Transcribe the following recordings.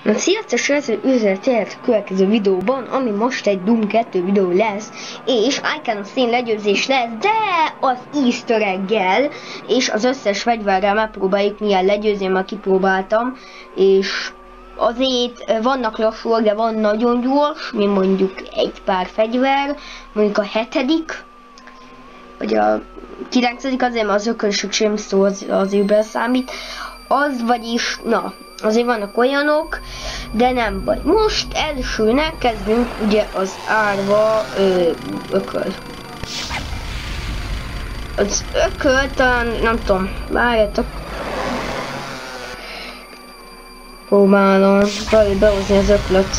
Sziasztok, srácok! Üdvözlet a következő videóban, ami most egy Doom 2 videó lesz, és I Can Scene legyőzés lesz, de az Easter egg-gel, és az összes fegyverrel megpróbáljuk milyen legyőzni, mert kipróbáltam, és azért vannak lassúak, de van nagyon gyors, mint mondjuk egy pár fegyver, mondjuk a 7. vagy a 9. azért, mert az ökölsök sem szó az őben számít. Az vagyis, na, azért vannak olyanok, de nem baj. Most elsőnek kezdünk ugye az árva ököl. Az ököl talán, nem tudom, várjatok. Próbálom behozni az öklöt.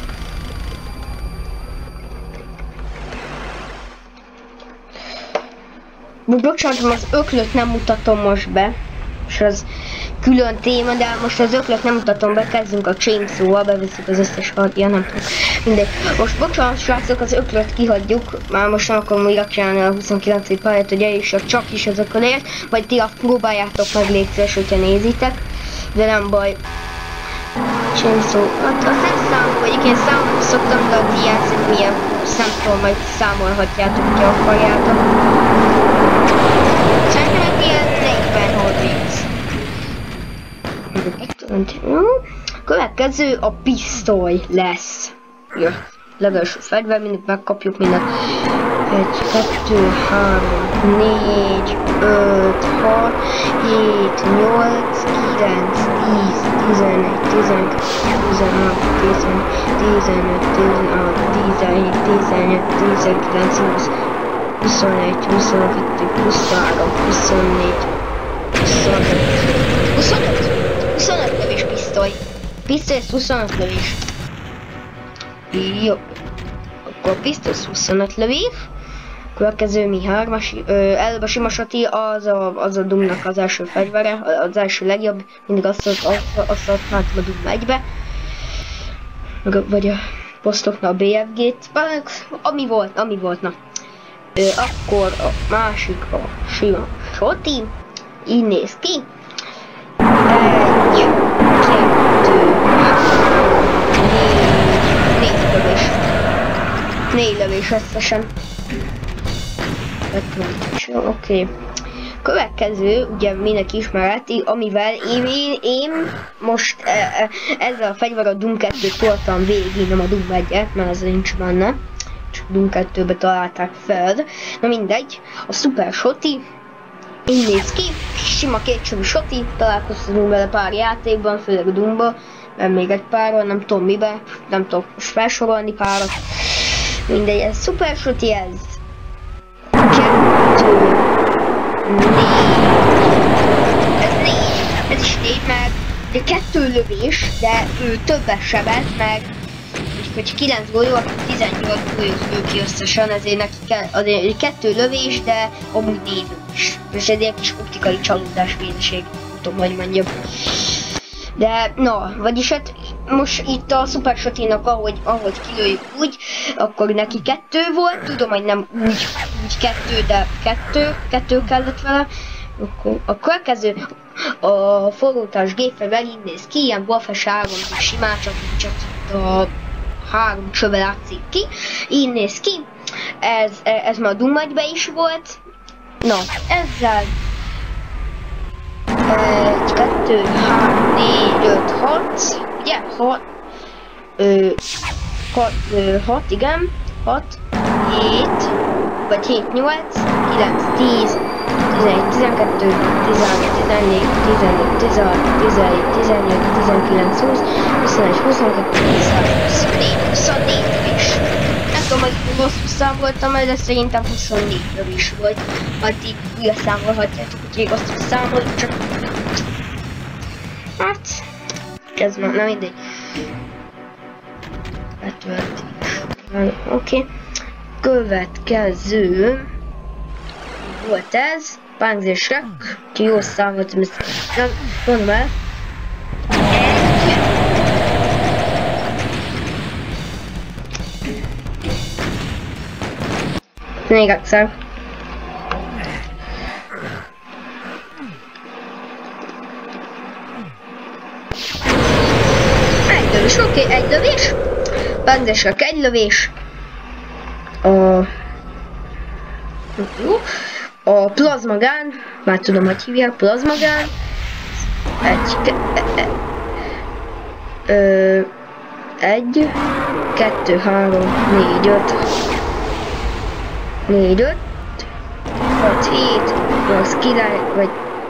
Bocsánat, az öklöt nem mutatom most be, és az külön téma, de most az öklöt nem mutatom be, kezdünk a chainsaw-val, beveszünk az összes ja, nem tudom, mindegy. Most bocsánat, srácok, az öklöt kihagyjuk, már most nem akarom újra csinálni a 29. pályát, hogy eljussak csak is az ökölért, vagy ti azt próbáljátok meg, légy szíves, hogyha nézitek, de nem baj. Chainsaw, hát azt nem számol, hogy én számolni szoktam, de a ti játszik milyen szemtől, majd számolhatjátok, hogyha akarjátok. Szerintem ilyen 40-30. Következő a pisztoly lesz. Ja, legelső fegyver, mindig megkapjuk mindent. 1, 2, 3, 4, 5, 6, 7, 8, 9, 10, 11, 12, 13, 14, 15, 16, 17, 18, 19, 20, 21, 22, 23, 24, 25 lövés pisztoly. Pisztoly 25 lövés. Jó. Akkor a pisztoly 25 lövés. Következő mi 3-as. Előbb a sima sati, az a Doomnak az első fegyvere, az első legjobb. Mindig azt használtam a Doom 1-be. Vagy a posztoknak a BFG-t. Ami volt, na. Akkor a másik a sima soti. Így néz ki. 1, 2, 3, 4 lövés. 4 lövés összesen. Oké. Következő, ugye mindenki ismereti, amivel én most ezzel a fegyver a Doom 2-t toltam végig, nem a Doom 1-et, mert ez nincs benne. Csak Doom 2-be találták fel. Na mindegy, a Super Shoti. Így néz ki, sima kétsávú shoti, találkoztunk vele pár játékban, főleg a Doomba, mert még egy páron, nem tudom mibe, nem tudom most felsorolni párat. Mindegy, ez Super Shoti, ez 2, 4, ez 4, ez is 4, meg 2 lövés, de ő többet sebet, meg hogy 9 golyó, 18 golyót lő ki összesen, ezért neki kell, azért 2 lövés, de amúgy 4 lövés. És ez egy kis optikai csalódás védeség, nem tudom, hogy mondjam. De, na, vagyis hát most itt a Super Shoti-nak, ahogy kilőjük úgy, akkor neki 2 volt, tudom, hogy nem úgy 2, de 2 kellett vele. Akkor a következő, a forrótás gépfegyver így néz ki, ilyen Wolfes 3 simán, csak a 3 csöve látszik ki, így néz ki, ez már a Doom 1-be is volt. Na, ezzel 1, 2, 3, 4, 5, 6, ugye? 6, igen, 6, 7, vagy 7, 8, 9, 10, 11, 12, 13, 14, 15, 16, 17, 18, 19, 20, 21, 22, 23, 24, 24 lövés. Nem tudom, hogy rosszul számoltam, de szerintem 24 lövés volt. Majd így újra számolhatjátok, hogy rosszul számolok, csak... Hát... Ez már, nem mindegy. Oké. Következő... Volt ez. Pángzésre, ki jó számoltam, ezt nem mondom el. 1. Még egyszer. Oké, egy lövés. Panzerschreck egy lövés. A plazmagán, már tudom, hogy hívják, plazmagán. Egy, 2, 3, 4, 5. 4, 5, 6, 7, 8, 9, vagy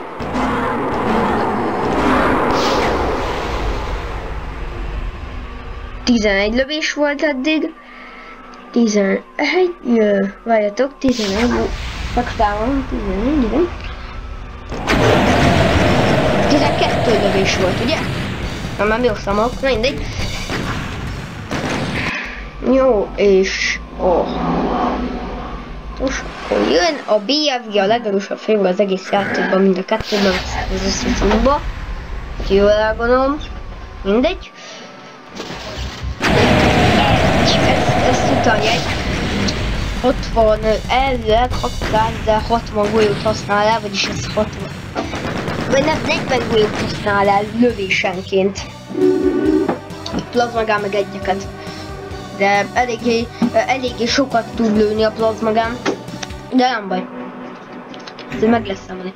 11 lövés volt eddig. 11, várjatok, 11, megszámolom, 11, igen. 12 lövés volt, ugye? Már mi számolok, mindegy. Jó, és most jön a BFG, a legerősebb fegyver az egész játékban, mind a kettőben, az összeszúrba. Jól elgondolom, mindegy. Ezt utalja egy 60, elvileg 600, de 60 golyót használ el, vagyis ez 60. Vagy nem, 40 golyót használ el lövésenként. Plazmagán meg egyeket. De eléggé sokat tud lőni a plazmagán. De nem baj. Ez meg lesz számolni.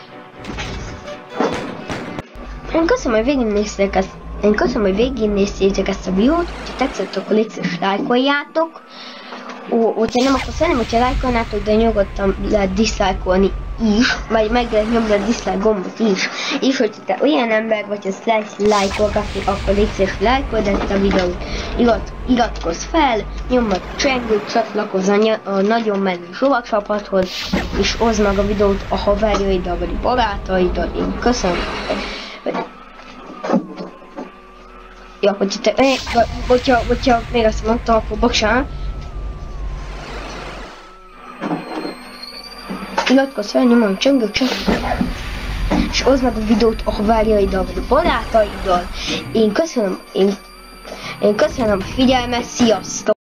Én köszönöm, hogy végignéztétek ezt a videót. Ha tetszett, akkor légy lájkoljátok. Hogyha nem, akkor szerintem, hogyha lájkolnátok, de nyugodtan lehet diszlájkolni is, vagy meg lehet nyomni a diszlájk gombot is. És hogy te olyan ember vagy, hogy szeretsz lájkolgatni, akkor légy lájkold ezt a videót. Iratkozz fel, nyomd a csengőt, csatlakozz a nagyon menő Zsova csapathoz, és oszd meg a videót a haverjaiddal, vagy a barátaiddal. Én köszönöm. Ja, hogyha még azt mondtam, akkor bocsánat. Iratkozz fel, nyomom a csengőt, és oszd meg a videót a haverjaiddal, vagy a barátaiddal. Én köszönöm a figyelmet, sziasztok!